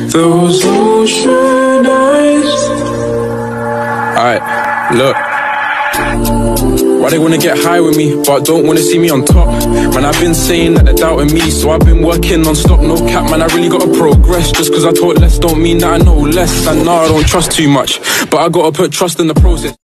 those ocean eyes. Alright, look. Why they wanna get high with me, but don't wanna see me on top? Man, I've been saying that they're doubting me, so I've been working non-stop, no cap. Man, I really gotta progress. Just cause I talk less don't mean that I know less. And nah, I don't trust too much, but I gotta put trust in the process.